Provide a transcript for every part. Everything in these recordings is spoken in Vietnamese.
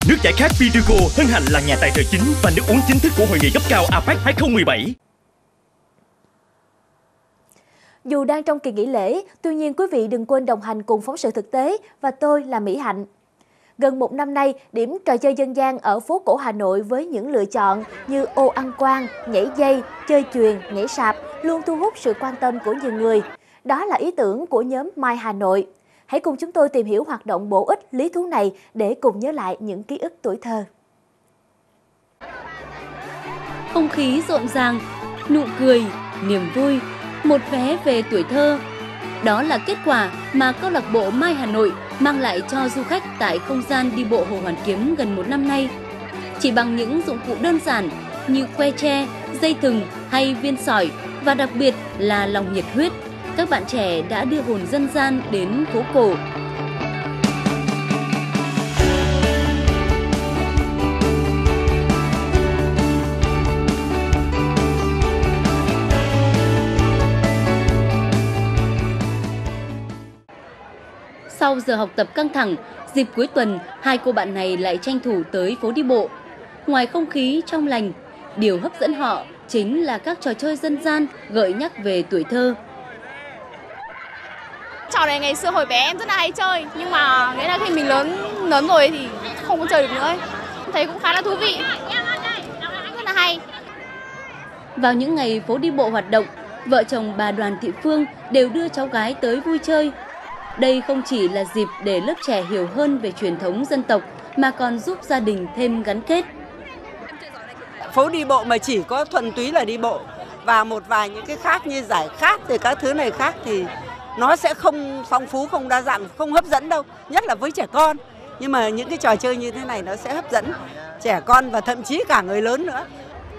Nước giải khát Vituco hân hạnh là nhà tài trợ chính và nước uống chính thức của hội nghị cấp cao APEC 2017. Dù đang trong kỳ nghỉ lễ, tuy nhiên quý vị đừng quên đồng hành cùng phóng sự thực tế và tôi là Mỹ Hạnh. Gần một năm nay, điểm trò chơi dân gian ở phố cổ Hà Nội với những lựa chọn như ô ăn quan, nhảy dây, chơi chuyền, nhảy sạp luôn thu hút sự quan tâm của nhiều người. Đó là ý tưởng của nhóm My Hà Nội. Hãy cùng chúng tôi tìm hiểu hoạt động bổ ích lý thú này để cùng nhớ lại những ký ức tuổi thơ. Không khí rộn ràng, nụ cười, niềm vui, một vé về tuổi thơ. Đó là kết quả mà câu lạc bộ My Hà Nội mang lại cho du khách tại không gian đi bộ Hồ Hoàn Kiếm gần một năm nay. Chỉ bằng những dụng cụ đơn giản như que tre, dây thừng hay viên sỏi và đặc biệt là lòng nhiệt huyết, các bạn trẻ đã đưa hồn dân gian đến phố cổ. Sau giờ học tập căng thẳng, dịp cuối tuần, hai cô bạn này lại tranh thủ tới phố đi bộ. Ngoài không khí trong lành, điều hấp dẫn họ chính là các trò chơi dân gian gợi nhắc về tuổi thơ. Trò này ngày xưa hồi bé em rất là hay chơi, nhưng mà nghĩa là khi mình lớn rồi thì không có chơi được nữa ấy. Thấy cũng khá là thú vị, rất là hay. Vào những ngày phố đi bộ hoạt động, vợ chồng bà Đoàn Thị Phương đều đưa cháu gái tới vui chơi. Đây không chỉ là dịp để lớp trẻ hiểu hơn về truyền thống dân tộc, mà còn giúp gia đình thêm gắn kết. Phố đi bộ mà chỉ có thuần túy là đi bộ và một vài những cái khác như giải khát thì các thứ này khác thì nó sẽ không phong phú, không đa dạng, không hấp dẫn đâu, nhất là với trẻ con. Nhưng mà những cái trò chơi như thế này nó sẽ hấp dẫn trẻ con và thậm chí cả người lớn nữa.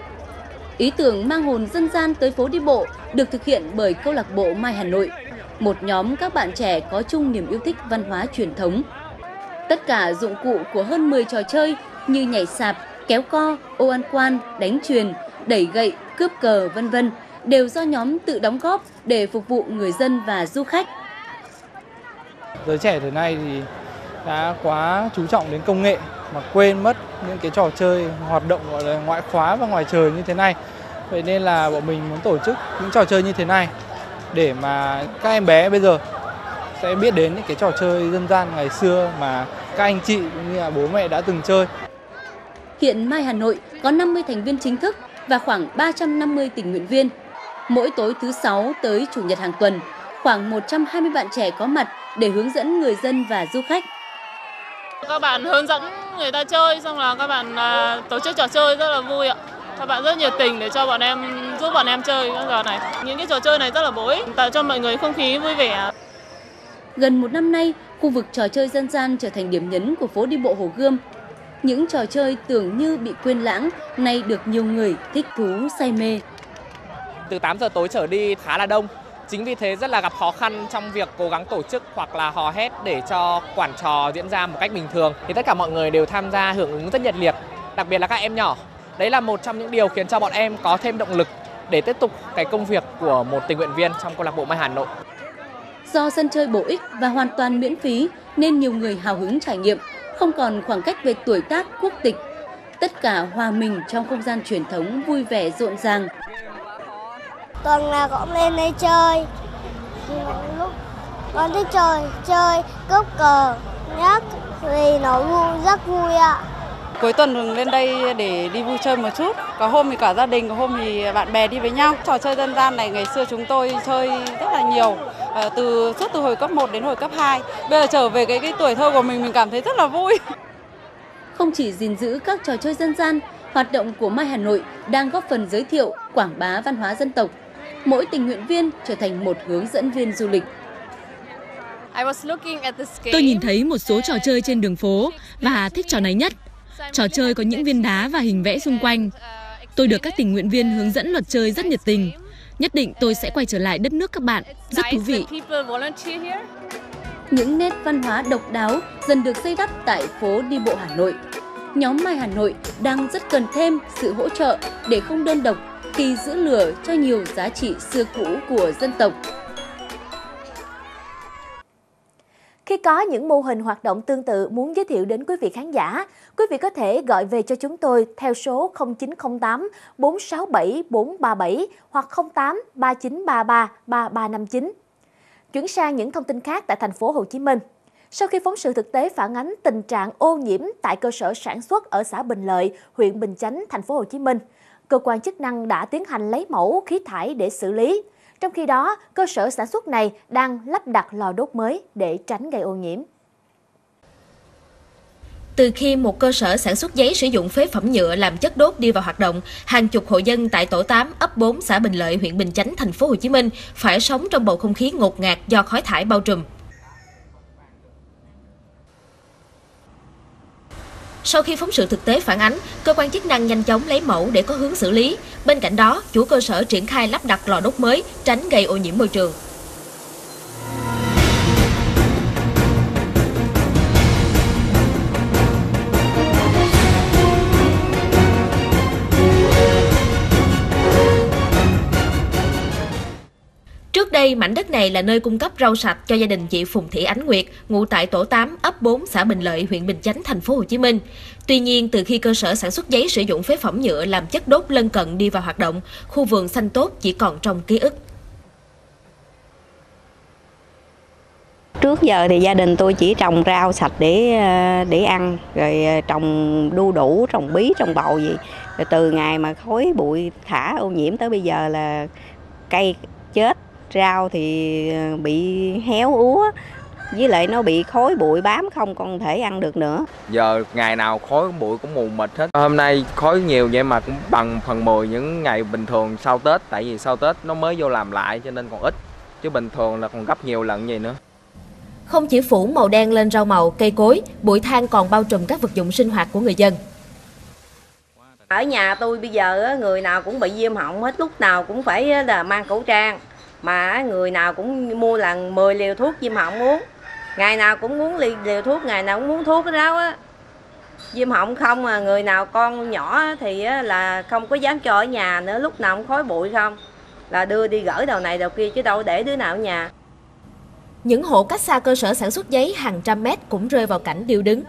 Ý tưởng mang hồn dân gian tới phố đi bộ được thực hiện bởi câu lạc bộ My Hà Nội, một nhóm các bạn trẻ có chung niềm yêu thích văn hóa truyền thống. Tất cả dụng cụ của hơn 10 trò chơi như nhảy sạp, kéo co, ô ăn quan, đánh chuyền, đẩy gậy, cướp cờ, v.v. đều do nhóm tự đóng góp để phục vụ người dân và du khách. Giới trẻ thời nay thì đã quá chú trọng đến công nghệ mà quên mất những cái trò chơi hoạt động gọi là ngoại khóa và ngoài trời như thế này. Vậy nên là bọn mình muốn tổ chức những trò chơi như thế này để mà các em bé bây giờ sẽ biết đến những cái trò chơi dân gian ngày xưa mà các anh chị cũng như là bố mẹ đã từng chơi. Hiện My Hà Nội có 50 thành viên chính thức và khoảng 350 tình nguyện viên. Mỗi tối thứ 6 tới Chủ nhật hàng tuần, khoảng 120 bạn trẻ có mặt để hướng dẫn người dân và du khách. Các bạn hướng dẫn người ta chơi, xong là các bạn tổ chức trò chơi rất là vui ạ. Các bạn rất nhiệt tình để cho bọn em, giúp bọn em chơi cái giờ này. Những cái trò chơi này rất là bổ ích, tạo cho mọi người không khí vui vẻ. Gần một năm nay, khu vực trò chơi dân gian trở thành điểm nhấn của phố đi bộ Hồ Gươm. Những trò chơi tưởng như bị quên lãng, nay được nhiều người thích thú say mê. Từ 8 giờ tối trở đi khá là đông. Chính vì thế rất là gặp khó khăn trong việc cố gắng tổ chức hoặc là hò hét để cho quản trò diễn ra một cách bình thường. Thì tất cả mọi người đều tham gia hưởng ứng rất nhiệt liệt, đặc biệt là các em nhỏ. Đấy là một trong những điều khiến cho bọn em có thêm động lực để tiếp tục cái công việc của một tình nguyện viên trong câu lạc bộ My Hà Nội. Do sân chơi bổ ích và hoàn toàn miễn phí nên nhiều người hào hứng trải nghiệm, không còn khoảng cách về tuổi tác, quốc tịch. Tất cả hòa mình trong không gian truyền thống vui vẻ rộn ràng. Tuần nào cũng lên đây chơi. Lúc con thích chơi cướp cờ nhất vì nó vui, rất vui ạ. Cuối tuần thường lên đây để đi vui chơi một chút. Có hôm thì cả gia đình, có hôm thì bạn bè đi với nhau. Trò chơi dân gian này ngày xưa chúng tôi chơi rất là nhiều, suốt từ hồi cấp 1 đến hồi cấp 2. Bây giờ trở về cái tuổi thơ của mình cảm thấy rất là vui. Không chỉ gìn giữ các trò chơi dân gian, hoạt động của My Hà Nội đang góp phần giới thiệu, quảng bá văn hóa dân tộc. Mỗi tình nguyện viên trở thành một hướng dẫn viên du lịch. Tôi nhìn thấy một số trò chơi trên đường phố và thích trò này nhất. Trò chơi có những viên đá và hình vẽ xung quanh. Tôi được các tình nguyện viên hướng dẫn luật chơi rất nhiệt tình. Nhất định tôi sẽ quay trở lại đất nước các bạn. Rất thú vị. Những nét văn hóa độc đáo dần được xây đắp tại phố đi bộ Hà Nội. Nhóm My Hà Nội đang rất cần thêm sự hỗ trợ để không đơn độc khi giữ lửa cho nhiều giá trị xưa cũ của dân tộc. Khi có những mô hình hoạt động tương tự muốn giới thiệu đến quý vị khán giả, quý vị có thể gọi về cho chúng tôi theo số 0908 467 437 hoặc 08 3933 3359. Chuyển sang những thông tin khác tại thành phố Hồ Chí Minh. Sau khi phóng sự thực tế phản ánh tình trạng ô nhiễm tại cơ sở sản xuất ở xã Bình Lợi, huyện Bình Chánh, thành phố Hồ Chí Minh, cơ quan chức năng đã tiến hành lấy mẫu khí thải để xử lý. Trong khi đó, cơ sở sản xuất này đang lắp đặt lò đốt mới để tránh gây ô nhiễm. Từ khi một cơ sở sản xuất giấy sử dụng phế phẩm nhựa làm chất đốt đi vào hoạt động, hàng chục hộ dân tại tổ 8, ấp 4, xã Bình Lợi, huyện Bình Chánh, thành phố Hồ Chí Minh phải sống trong bầu không khí ngột ngạt do khói thải bao trùm. Sau khi phóng sự thực tế phản ánh, cơ quan chức năng nhanh chóng lấy mẫu để có hướng xử lý. Bên cạnh đó, chủ cơ sở triển khai lắp đặt lò đốt mới, tránh gây ô nhiễm môi trường. Trước đây, mảnh đất này là nơi cung cấp rau sạch cho gia đình chị Phùng Thị Ánh Nguyệt, ngụ tại tổ 8, ấp 4, xã Bình Lợi, huyện Bình Chánh, thành phố Hồ Chí Minh. Tuy nhiên, từ khi cơ sở sản xuất giấy sử dụng phế phẩm nhựa làm chất đốt lân cận đi vào hoạt động, khu vườn xanh tốt chỉ còn trong ký ức. Trước giờ thì gia đình tôi chỉ trồng rau sạch để ăn, rồi trồng đu đủ, trồng bí, trồng bầu gì. Rồi từ ngày mà khói bụi thả ô nhiễm tới bây giờ là cây chết, rau thì bị héo úa, với lại nó bị khói bụi bám không còn thể ăn được nữa. Giờ ngày nào khói bụi cũng mù mịt hết. Hôm nay khói nhiều vậy mà cũng bằng phần 10 những ngày bình thường sau Tết, tại vì sau Tết nó mới vô làm lại cho nên còn ít, chứ bình thường là còn gấp nhiều lần vậy nữa. Không chỉ phủ màu đen lên rau màu, cây cối, bụi than còn bao trùm các vật dụng sinh hoạt của người dân. Ở nhà tôi bây giờ người nào cũng bị viêm họng hết, lúc nào cũng phải là mang khẩu trang. Mà người nào cũng mua là 10 liều thuốc viêm họng uống. Ngày nào cũng uống liều thuốc, ngày nào cũng uống thuốc cái đó á. Viêm họng không mà người nào con nhỏ thì là không có dám cho ở nhà nữa, lúc nào cũng khói bụi không. Là đưa đi gửi đầu này đầu kia chứ đâu để đứa nào ở nhà. Những hộ cách xa cơ sở sản xuất giấy hàng trăm mét cũng rơi vào cảnh điêu đứng.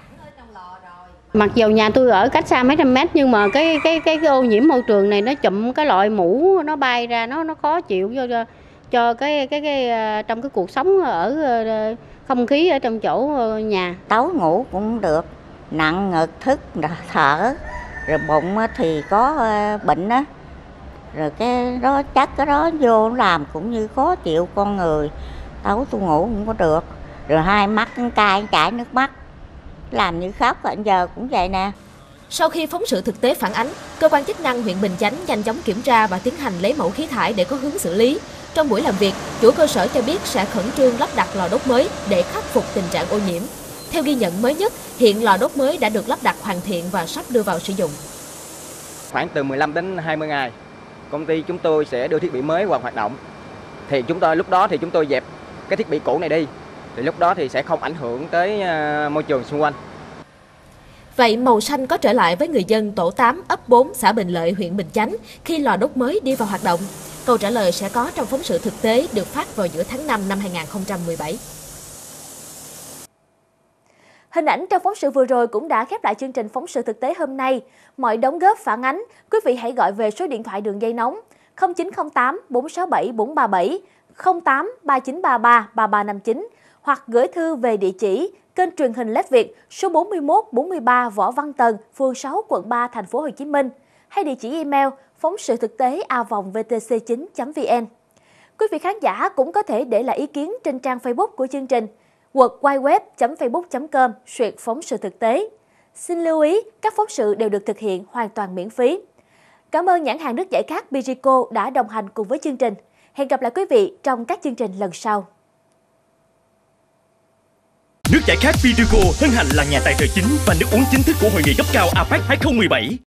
Mặc dù nhà tôi ở cách xa mấy trăm mét nhưng mà cái ô nhiễm môi trường này nó chụm cái loại mũ nó bay ra, nó khó chịu cho cái trong cái cuộc sống ở không khí ở trong chỗ nhà. Tối ngủ cũng được, nặng ngực thức thở, rồi bụng thì có bệnh á, rồi cái đó chắc cái đó vô làm cũng như khó chịu con người. Tối tôi ngủ cũng có được, rồi hai mắt cay chảy nước mắt, làm như khóc, giờ cũng vậy nè. Sau khi phóng sự thực tế phản ánh, cơ quan chức năng huyện Bình Chánh nhanh chóng kiểm tra và tiến hành lấy mẫu khí thải để có hướng xử lý. Trong buổi làm việc, chủ cơ sở cho biết sẽ khẩn trương lắp đặt lò đốt mới để khắc phục tình trạng ô nhiễm. Theo ghi nhận mới nhất, hiện lò đốt mới đã được lắp đặt hoàn thiện và sắp đưa vào sử dụng. Khoảng từ 15 đến 20 ngày, công ty chúng tôi sẽ đưa thiết bị mới vào hoạt động. Thì lúc đó thì chúng tôi dẹp cái thiết bị cũ này đi. Thì lúc đó thì sẽ không ảnh hưởng tới môi trường xung quanh. Vậy màu xanh có trở lại với người dân tổ 8, ấp 4, xã Bình Lợi, huyện Bình Chánh khi lò đốt mới đi vào hoạt động? Câu trả lời sẽ có trong phóng sự thực tế được phát vào giữa tháng 5 năm 2017. Hình ảnh trong phóng sự vừa rồi cũng đã khép lại chương trình phóng sự thực tế hôm nay. Mọi đóng góp phản ánh, quý vị hãy gọi về số điện thoại đường dây nóng 0908 467 437, 08 3933 3359 hoặc gửi thư về địa chỉ kênh truyền hình LED Việt số 4143 Võ Văn Tần, phường 6, quận 3, thành phố Hồ Chí Minh hay địa chỉ email phóng sự thực tế avoongvtc9.vn. Quý vị khán giả cũng có thể để lại ý kiến trên trang Facebook của chương trình www.facebook.com/phóng sự thực tế. Xin lưu ý, các phóng sự đều được thực hiện hoàn toàn miễn phí. Cảm ơn nhãn hàng nước giải khát Birico đã đồng hành cùng với chương trình. Hẹn gặp lại quý vị trong các chương trình lần sau. Nước giải khát Birico hân hạnh là nhà tài trợ chính và nước uống chính thức của Hội nghị cấp cao APEC 2017.